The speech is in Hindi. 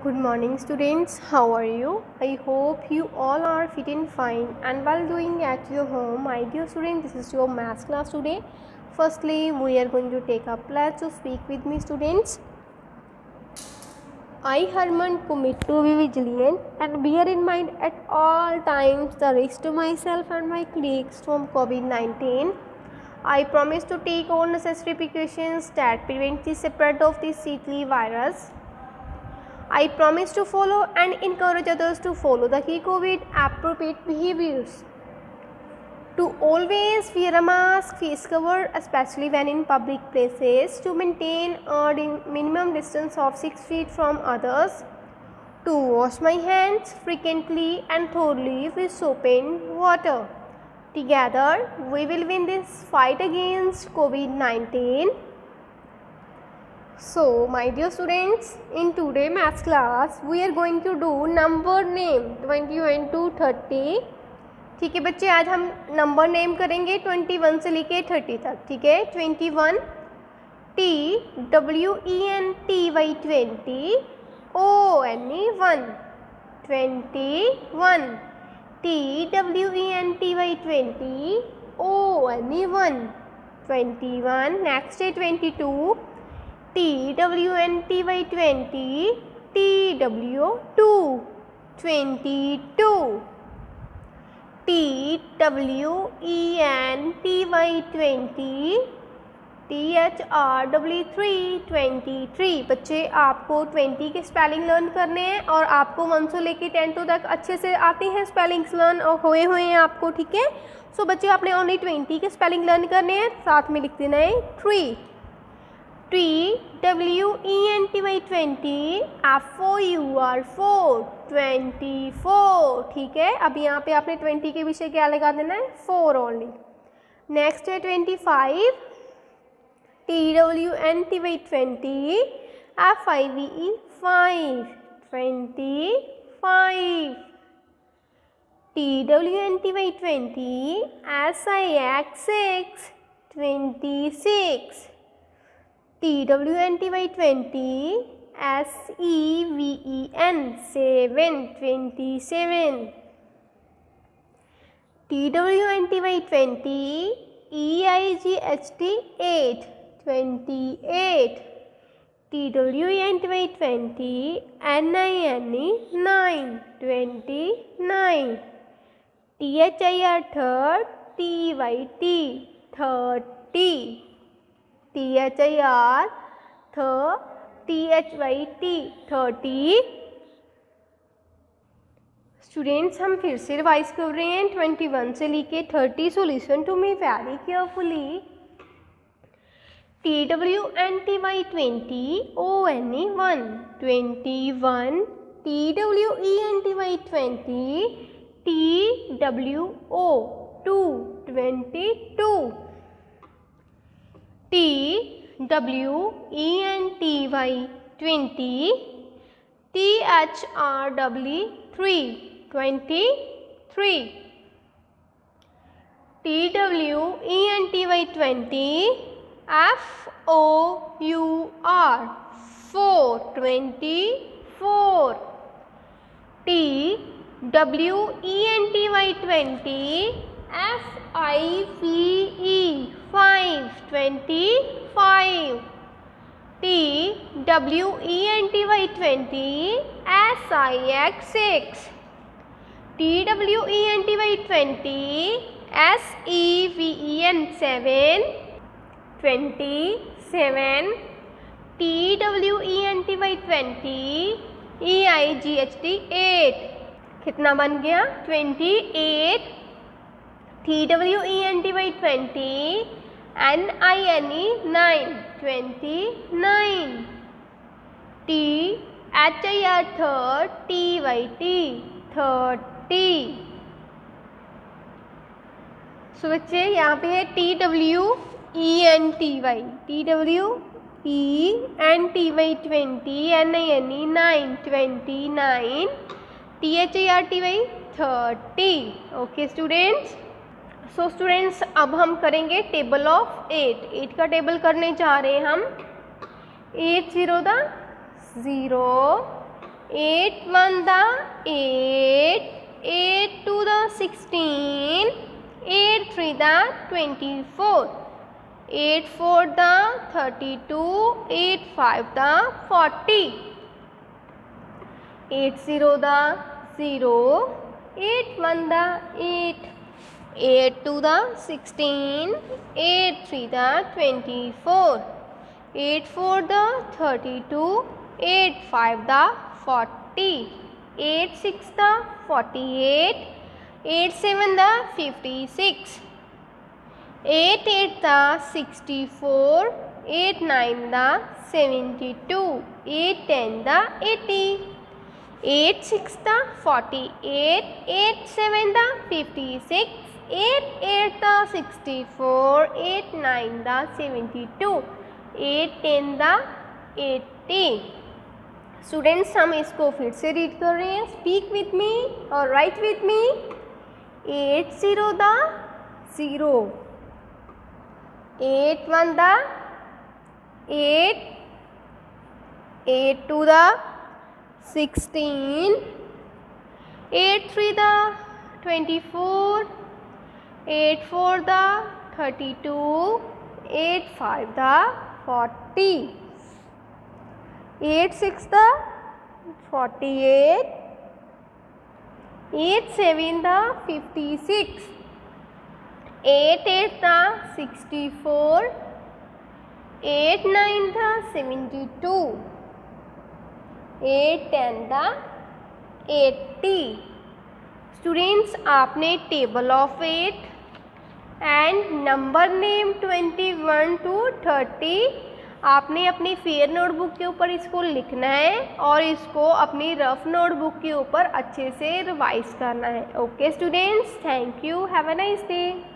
Good morning students, how are you? I hope you all are fit and fine and well doing at your home. My dear students, this is your maths class today. Firstly, we are going to take a pledge to speak with me students. I, Herman, commit to be vigilant and bear in mind at all times the risk to myself and my colleagues from COVID-19. I promise to take all necessary precautions that prevent the spread of this deadly virus. I promise to follow and encourage others to follow the key COVID appropriate behaviors. To always wear a mask, face cover, especially when in public places. To maintain a minimum distance of 6 feet from others. To wash my hands frequently and thoroughly with soap and water. Together, we will win this fight against COVID-19. So, my dear students, in today maths class, we are going to do number name 21 to 30. ठीक है बच्चे, आज हम नंबर नेम करेंगे 21 से लेके 30 तक. ठीक है, 21 TWENTY 20 ONE 1 21 TWENTY 20 ONE 1 21. Next है 22 TWENTY 20 TW2 22 TWENTY 20 THRW3 23. बच्चे आपको 20 के स्पेलिंग लर्न करने हैं और आपको 1 से लेके 10 तक अच्छे से आते हैं स्पेलिंग्स लर्न और हुए हैं आपको. ठीक है, सो बच्चे आपने ओनली 20 के स्पेलिंग लर्न करने हैं, साथ में लिख देना है 3 TWENTY 20 FOUR 4 24. ठीक है, अब यहाँ पे आपने 20 के विषय क्या लगा देना है 4 ओनली. नेक्स्ट है 25 TWENTY 20 FIVE 5 25 TWENTY 20 SIX 6 26 TWENTY 20 SEVEN 7 27 TWENTY 20 EIGHT 8 28 TWENTY 20 NINE 9 29 THIR 3rd TYT 30 THIR THYT 30. Students, हम फिर से रिवाइज कर रहे हैं 21 से लेके 30. So listen to me very carefully. TWENTY 20 ONE 1 21 TWENTY 20 TWO 2 22 TWENTY 20 THRW3 23 TWENTY 20 FOUR 4 24 TWENTY 20 FIVE 5 25 TWENTY 20 SIX 6 TWENTY 20 SEVEN 7 27 TWENTY 20 EIGHT 8. कितना बन गया 28 TWENTY 20 NINE 9 29 THIR 3rd TYT 30. सो बच्चे यहाँ पे है TWENTY 20 NINE 9 29 THIRTY 30. Okay students. So students, अब हम करेंगे टेबल ऑफ 8 का टेबल करने जा रहे हैं हम. 8 0 0 8 1 the 8, 8 2 the 16, 8 3 the 24, 8 4 the 32, 8 5 the 40, 8 0 the 0, 8 1 the 8, 8 2 the 16, 8 3 the 24, 8 4 the 32, 8 5 the 40, 8 6 the 48, 8 7 the 56, 8 8 the 64, 8 9 the 72, 8 10 the 80, 8 6 the 48, 8 7 the 56, 8 8 the 64, 8 9 the 72, 8 10 the 80। Students हम इसको फिर से रीड कर रहे हैं। स्पीक विथ मी और write with me. 8 0 the 0, 8 1 the 8, 8 2 the 16, 8 3 the 24, 8 4 the 32, 8 5 the 40, 8 6 the 48, 8 7 the 56, 8 8 the 64, 8 9 the 72, 8 10 the 80। Students आपने table of 8 and number name 21 to 30 आपने अपनी फेयर नोटबुक के ऊपर इसको लिखना है और इसको अपनी रफ नोटबुक के ऊपर अच्छे से रिवाइज करना है। Okay students, thank you, have a nice day.